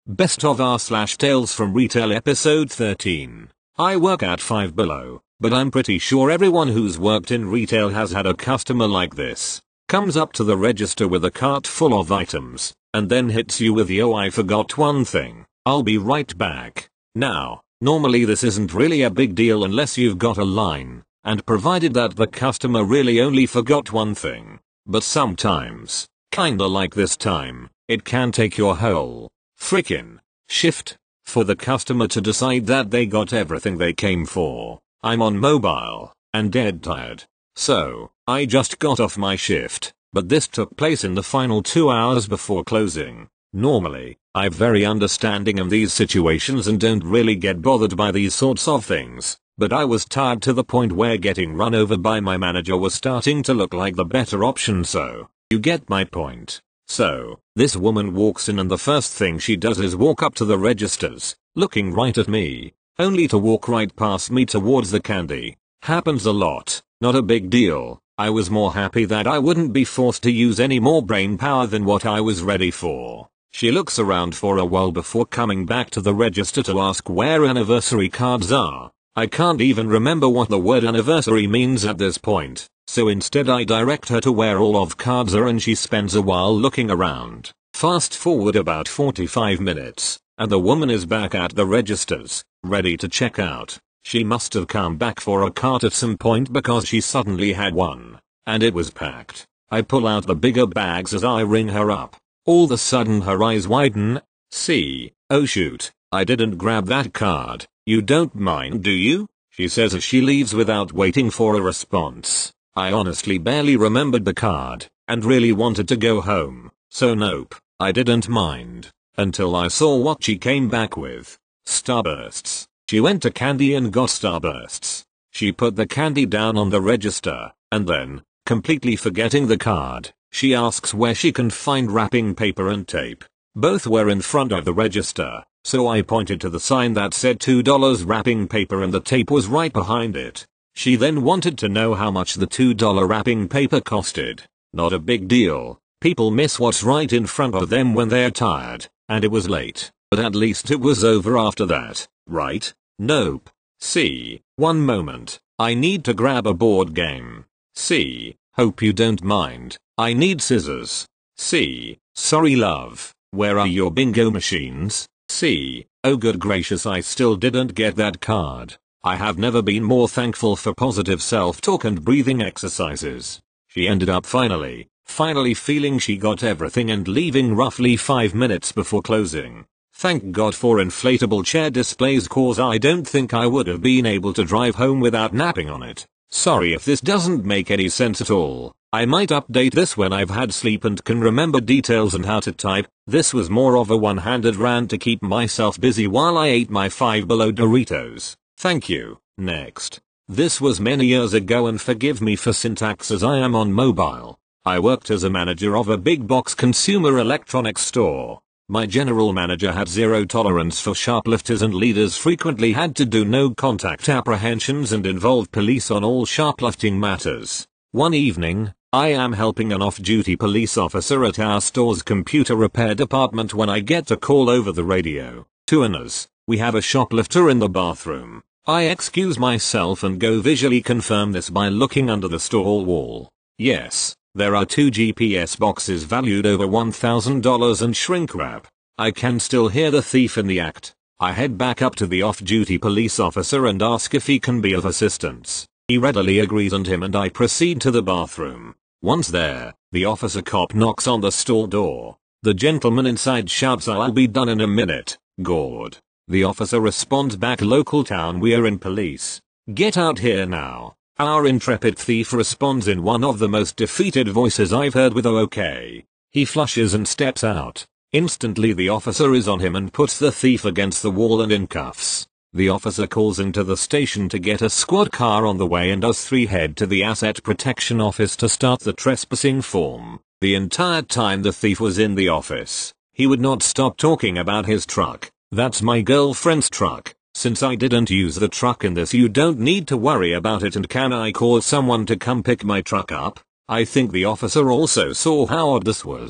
Best of r/Tales from Retail episode 13. I work at Five Below, but I'm pretty sure everyone who's worked in retail has had a customer like this. Comes up to the register with a cart full of items, and then hits you with "Yo, I forgot one thing. I'll be right back." Now, normally this isn't really a big deal unless you've got a line, and provided that the customer really only forgot one thing. But sometimes, kinda like this time, it can take your whole frickin' shift for the customer to decide that they got everything they came for. I'm on mobile and dead tired, so I just got off my shift, but this took place in the final 2 hours before closing. Normally, I'm very understanding in these situations and don't really get bothered by these sorts of things, but I was tired to the point where getting run over by my manager was starting to look like the better option, so you get my point. So, this woman walks in and the first thing she does is walk up to the registers, looking right at me, only to walk right past me towards the candy. Happens a lot, not a big deal. I was more happy that I wouldn't be forced to use any more brain power than what I was ready for. She looks around for a while before coming back to the register to ask where anniversary cards are. I can't even remember what the word anniversary means at this point, so instead I direct her to where all of cards are and she spends a while looking around. Fast forward about 45 minutes, and the woman is back at the registers, ready to check out. She must have come back for a cart at some point because she suddenly had one, and it was packed. I pull out the bigger bags as I ring her up. All of a sudden her eyes widen. "See, oh shoot, I didn't grab that card. You don't mind, do you?" she says as she leaves without waiting for a response. I honestly barely remembered the card, and really wanted to go home, so nope, I didn't mind, until I saw what she came back with. Starbursts. She went to candy and got Starbursts. She put the candy down on the register, and then, completely forgetting the card, she asks where she can find wrapping paper and tape. Both were in front of the register, so I pointed to the sign that said $2 wrapping paper and the tape was right behind it. She then wanted to know how much the $2 wrapping paper costed. Not a big deal. People miss what's right in front of them when they're tired, and it was late, but at least it was over after that, right? Nope. See, one moment, I need to grab a board game. See, hope you don't mind, I need scissors. See, sorry love, where are your bingo machines? See, oh good gracious, I still didn't get that card. I have never been more thankful for positive self-talk and breathing exercises. She ended up finally feeling she got everything and leaving roughly 5 minutes before closing. Thank God for inflatable chair displays, cause I don't think I would have been able to drive home without napping on it. Sorry if this doesn't make any sense at all. I might update this when I've had sleep and can remember details and how to type. This was more of a one-handed rant to keep myself busy while I ate my Five Below Doritos. Thank you. Next. This was many years ago and forgive me for syntax as I am on mobile. I worked as a manager of a big box consumer electronics store. My general manager had zero tolerance for shoplifters and leaders frequently had to do no contact apprehensions and involve police on all shoplifting matters. One evening, I am helping an off-duty police officer at our store's computer repair department when I get a call over the radio. "Tuaners, we have a shoplifter in the bathroom." I excuse myself and go visually confirm this by looking under the store wall. Yes, there are 2 GPS boxes valued over $1,000 and shrink wrap. I can still hear the thief in the act. I head back up to the off-duty police officer and ask if he can be of assistance. He readily agrees and him and I proceed to the bathroom. Once there, the officer cop knocks on the store door. The gentleman inside shouts, "I'll be done in a minute, Gord." The officer responds back, "Local town, we're in police. Get out here now." Our intrepid thief responds in one of the most defeated voices I've heard with "okay." He flushes and steps out. Instantly the officer is on him and puts the thief against the wall and in cuffs. The officer calls into the station to get a squad car on the way and us three head to the asset protection office to start the trespassing form. The entire time the thief was in the office, he would not stop talking about his truck. "That's my girlfriend's truck. Since I didn't use the truck in this, you don't need to worry about it, and can I call someone to come pick my truck up?" I think the officer also saw how odd this was.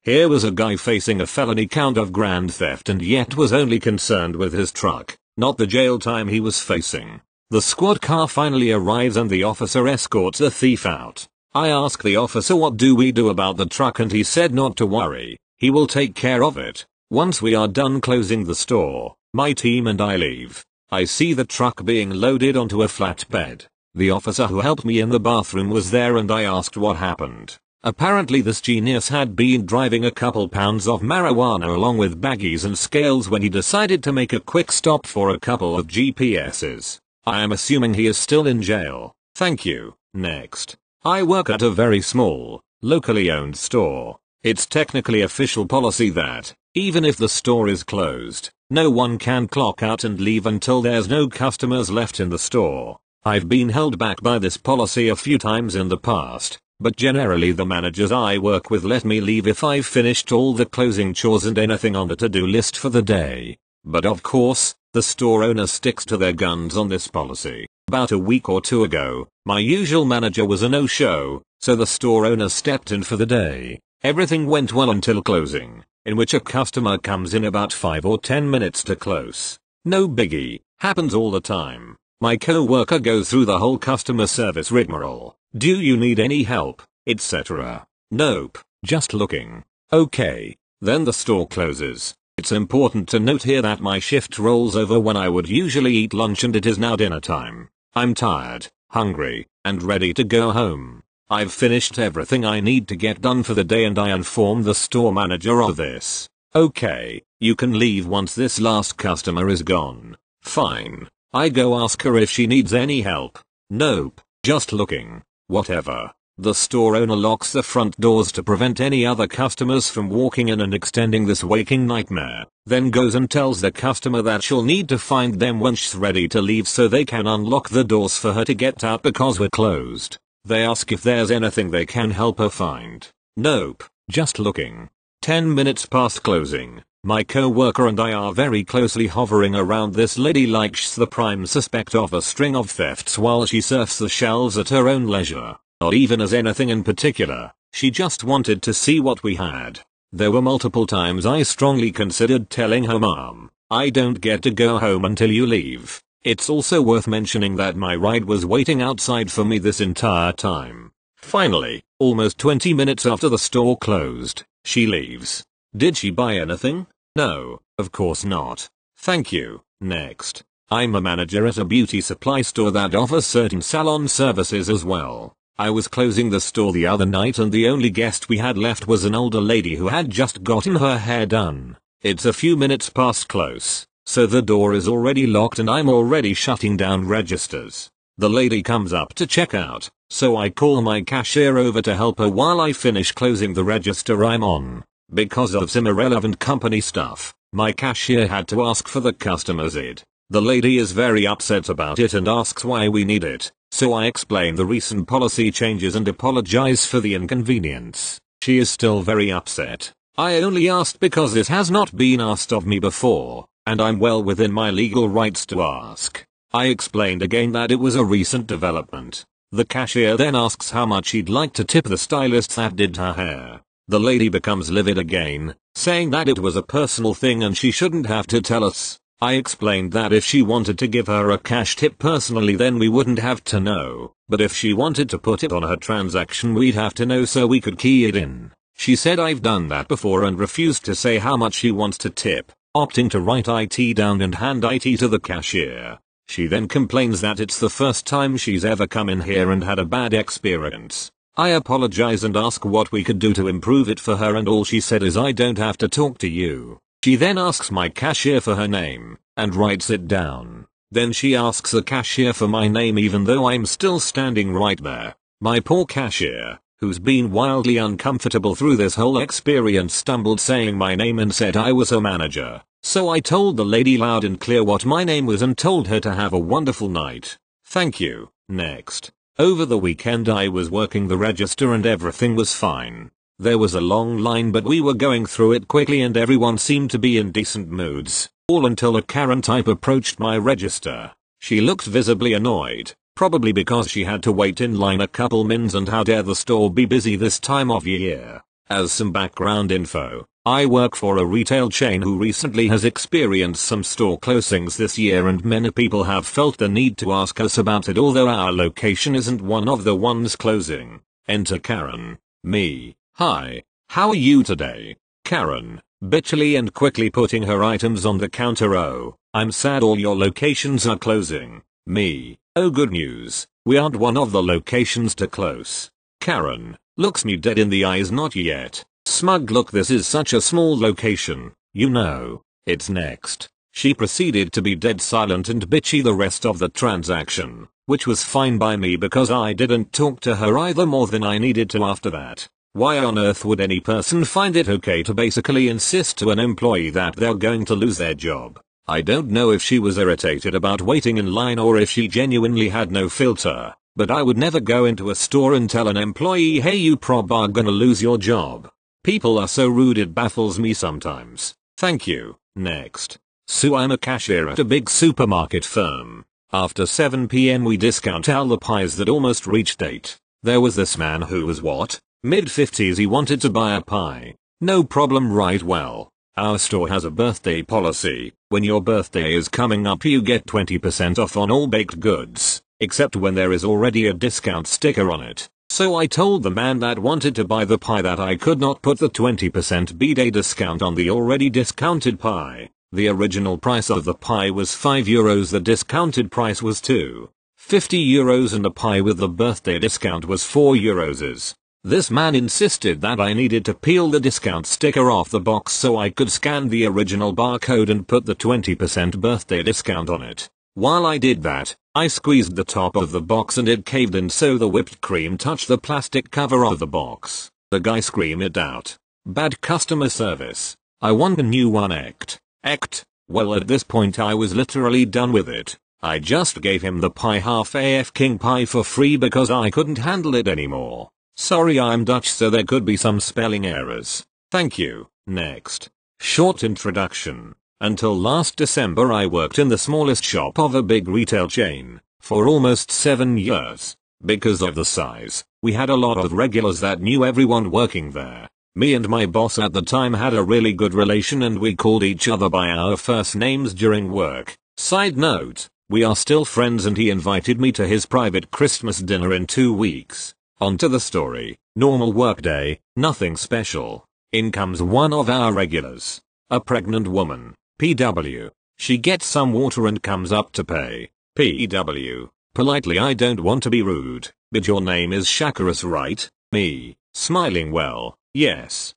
Here was a guy facing a felony count of grand theft and yet was only concerned with his truck, not the jail time he was facing. The squad car finally arrives and the officer escorts the thief out. I ask the officer what do we do about the truck and he said not to worry, he will take care of it. Once we are done closing the store, my team and I leave. I see the truck being loaded onto a flatbed. The officer who helped me in the bathroom was there and I asked what happened. Apparently this genius had been driving a couple pounds of marijuana along with baggies and scales when he decided to make a quick stop for a couple of GPSs. I am assuming he is still in jail. Thank you. Next. I work at a very small, locally owned store. It's technically official policy that, even if the store is closed, no one can clock out and leave until there's no customers left in the store. I've been held back by this policy a few times in the past, but generally the managers I work with let me leave if I've finished all the closing chores and anything on the to-do list for the day. But of course, the store owner sticks to their guns on this policy. About a week or two ago, my usual manager was a no-show, so the store owner stepped in for the day. Everything went well until closing, in which a customer comes in about 5 or 10 minutes to close. No biggie, happens all the time. My co-worker goes through the whole customer service rigmarole. Do you need any help, etc. Nope, just looking. Okay. Then the store closes. It's important to note here that my shift rolls over when I would usually eat lunch and it is now dinner time. I'm tired, hungry, and ready to go home. I've finished everything I need to get done for the day and I inform the store manager of this. Okay, you can leave once this last customer is gone. Fine. I go ask her if she needs any help. Nope, just looking. Whatever. The store owner locks the front doors to prevent any other customers from walking in and extending this waking nightmare, then goes and tells the customer that she'll need to find them when she's ready to leave so they can unlock the doors for her to get out because we're closed. They ask if there's anything they can help her find. Nope, just looking. 10 minutes past closing, my co-worker and I are very closely hovering around this lady like she's the prime suspect of a string of thefts while she surfs the shelves at her own leisure. Not even as anything in particular, she just wanted to see what we had. There were multiple times I strongly considered telling her mom, I don't get to go home until you leave. It's also worth mentioning that my ride was waiting outside for me this entire time. Finally, almost 20 minutes after the store closed, she leaves. Did she buy anything? No, of course not. Thank you. Next. I'm a manager at a beauty supply store that offers certain salon services as well. I was closing the store the other night and the only guest we had left was an older lady who had just gotten her hair done. It's a few minutes past close, so the door is already locked and I'm already shutting down registers. The lady comes up to check out, so I call my cashier over to help her while I finish closing the register I'm on. Because of some irrelevant company stuff, my cashier had to ask for the customer's ID. The lady is very upset about it and asks why we need it. So I explain the recent policy changes and apologize for the inconvenience. She is still very upset. I only asked because this has not been asked of me before, and I'm well within my legal rights to ask. I explained again that it was a recent development. The cashier then asks how much she'd like to tip the stylist that did her hair. The lady becomes livid again, saying that it was a personal thing and she shouldn't have to tell us. I explained that if she wanted to give her a cash tip personally then we wouldn't have to know, but if she wanted to put it on her transaction we'd have to know so we could key it in. She said I've done that before and refused to say how much she wants to tip, opting to write IT down and hand IT to the cashier. She then complains that it's the first time she's ever come in here and had a bad experience. I apologize and ask what we could do to improve it for her and all she said is I don't have to talk to you. She then asks my cashier for her name, and writes it down. Then she asks the cashier for my name even though I'm still standing right there. My poor cashier, who's been wildly uncomfortable through this whole experience stumbled saying my name and said I was her manager. So I told the lady loud and clear what my name was and told her to have a wonderful night. Thank you. Next. Over the weekend I was working the register and everything was fine. There was a long line but we were going through it quickly and everyone seemed to be in decent moods, all until a Karen type approached my register. She looked visibly annoyed, probably because she had to wait in line a couple mins and how dare the store be busy this time of year. As some background info, I work for a retail chain who recently has experienced some store closings this year, and many people have felt the need to ask us about it, although our location isn't one of the ones closing. Enter Karen. Me. Hi. How are you today? Karen, bitchily and quickly putting her items on the counter. Oh, I'm sad all your locations are closing. Me. Oh, good news. We aren't one of the locations to close. Karen, looks me dead in the eyes. Not yet. Smug look, this is such a small location, you know. It's next. She proceeded to be dead silent and bitchy the rest of the transaction, which was fine by me because I didn't talk to her either more than I needed to after that. Why on earth would any person find it okay to basically insist to an employee that they're going to lose their job? I don't know if she was irritated about waiting in line or if she genuinely had no filter, but I would never go into a store and tell an employee, hey, you prob are gonna lose your job. People are so rude, it baffles me sometimes. Thank you. Next. So I'm a cashier at a big supermarket firm. After 7 PM we discount all the pies that almost reached date. There was this man who was what? Mid-50s. He wanted to buy a pie. No problem, right? Well, our store has a birthday policy. When your birthday is coming up you get 20% off on all baked goods, except when there is already a discount sticker on it. So I told the man that wanted to buy the pie that I could not put the 20% B-Day discount on the already discounted pie. The original price of the pie was €5, the discounted price was €2.50, and the pie with the birthday discount was €4. This man insisted that I needed to peel the discount sticker off the box so I could scan the original barcode and put the 20% birthday discount on it. While I did that, I squeezed the top of the box and it caved in, so the whipped cream touched the plastic cover of the box. The guy screamed it out. Bad customer service. I want a new one. Act. Well, at this point I was literally done with it. I just gave him the pie, half AF king pie, for free because I couldn't handle it anymore. Sorry, I'm Dutch, so there could be some spelling errors. Thank you. Next. Short introduction. Until last December I worked in the smallest shop of a big retail chain for almost 7 years. Because of the size, we had a lot of regulars that knew everyone working there. Me and my boss at the time had a really good relation and we called each other by our first names during work. Side note, we are still friends and he invited me to his private Christmas dinner in 2 weeks. On to the story. Normal workday, nothing special. In comes one of our regulars. A pregnant woman. PW. She gets some water and comes up to pay. PW. Politely, I don't want to be rude, but your name is Shakarus, right? Me. Smiling, well, yes.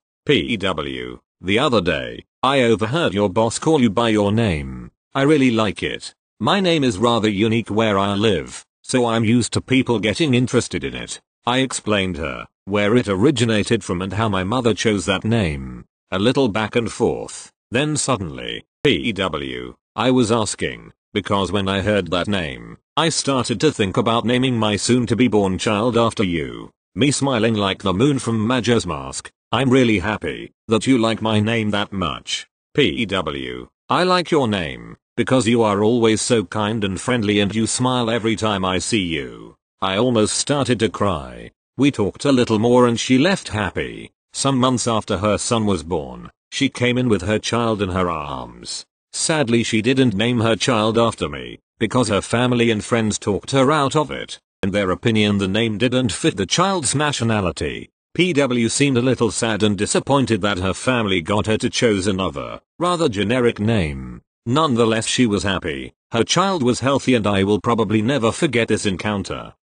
PW. The other day, I overheard your boss call you by your name. I really like it. My name is rather unique where I live, so I'm used to people getting interested in it. I explained her where it originated from and how my mother chose that name. A little back and forth. Then suddenly, PW, I was asking, because when I heard that name, I started to think about naming my soon-to-be-born child after you. Me smiling like the moon from Majora's Mask. I'm really happy that you like my name that much. PW, I like your name because you are always so kind and friendly and you smile every time I see you. I almost started to cry. We talked a little more and she left happy. Some months after her son was born, she came in with her child in her arms. Sadly, she didn't name her child after me, because her family and friends talked her out of it. In their opinion, the name didn't fit the child's nationality. PW seemed a little sad and disappointed that her family got her to choose another, rather generic name. Nonetheless, she was happy. Her child was healthy and I will probably never forget this encounter.